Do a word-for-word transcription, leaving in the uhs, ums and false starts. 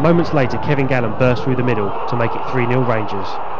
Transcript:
Moments later, Kevin Gallen burst through the middle to make it three nil Rangers.